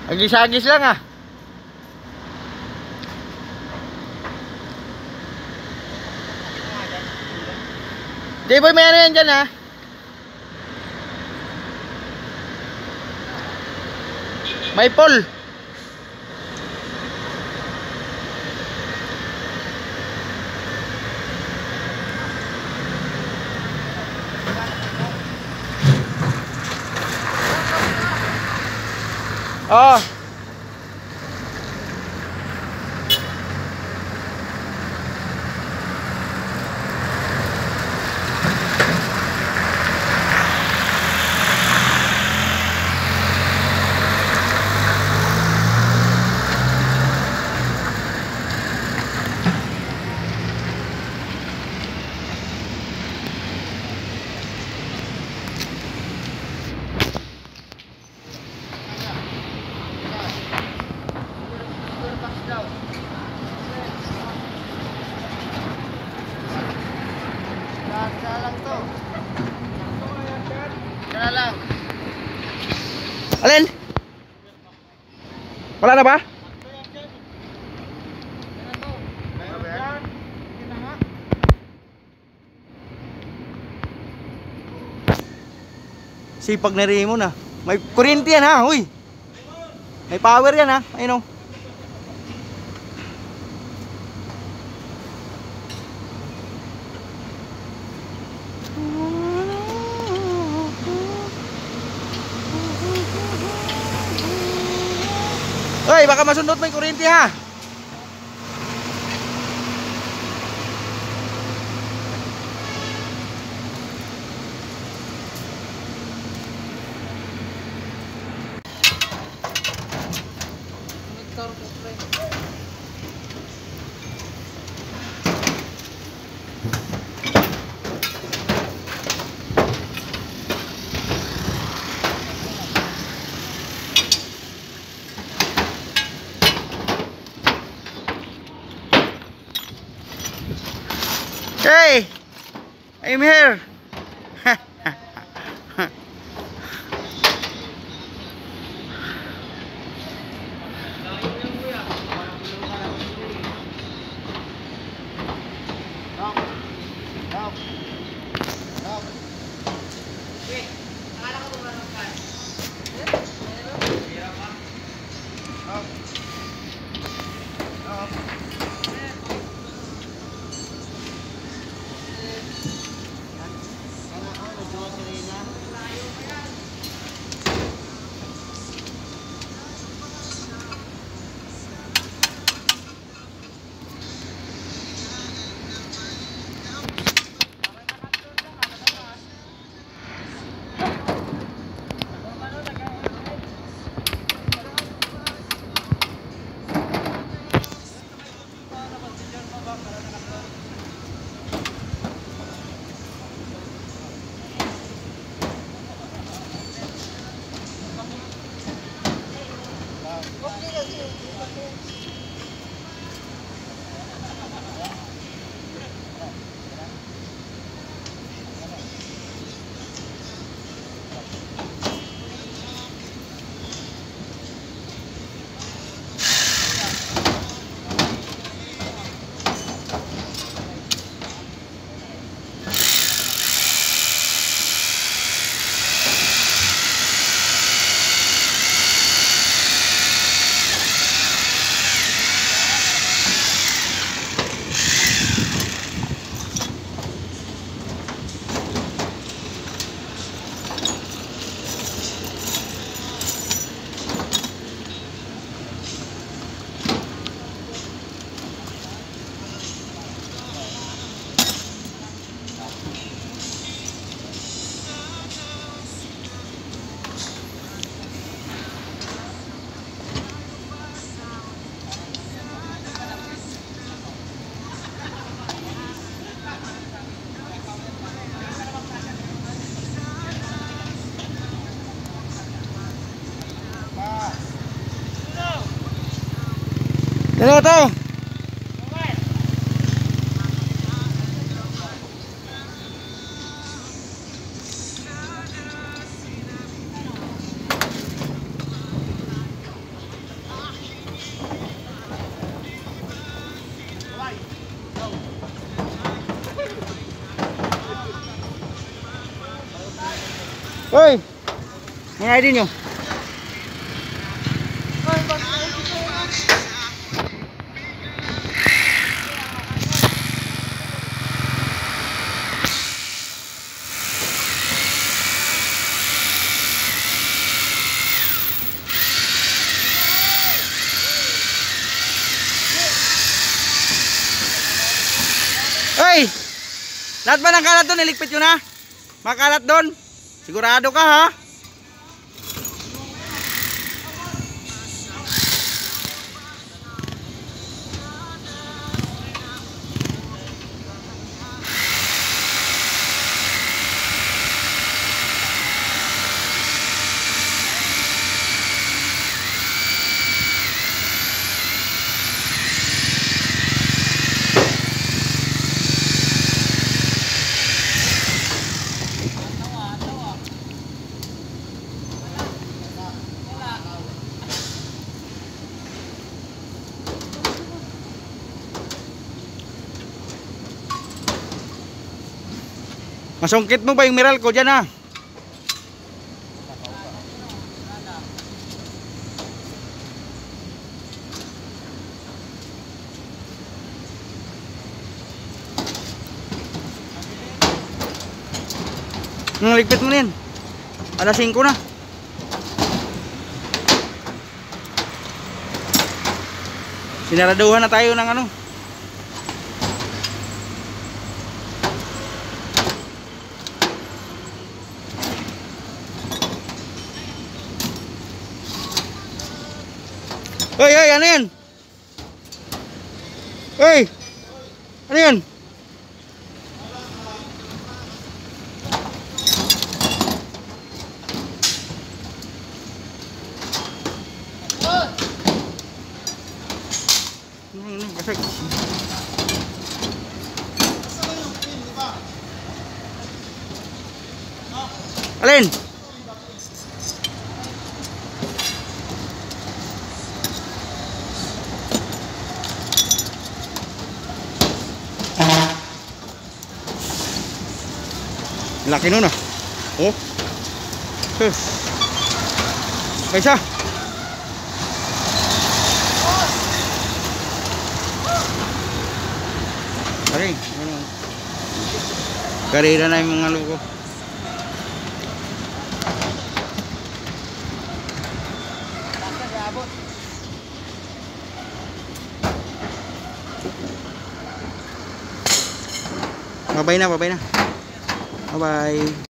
Agis-agis lang ah. J-boy, may ano yan dyan ha. May pole. Oh. Alin? Wala na ba? Sipag na rin mo na. May kuryente yan ha, uy. May power yan ha, ayun o. Uy, baka masundot mo yung kuryente ha. Hey, I'm here. Dito to. Hoy! Mga ID nyo. Hoy! Lahat ba ng kalat doon? Iligpit nyo na? Makalat doon? Sigurado ka ha? Masungkit mo ba yung miral ko dyan ha? Ligpit mo na yan. Alas 5 na. Sinaraduhan na tayo ng ano. Hoy, hoy, ano yan? Hoy! Ano yan? Kasag. Alin? Laki nun ah. Oh. Kaisa. Aray, ano? Karera na yung mga luko. Babay na, babay na. Bye-bye.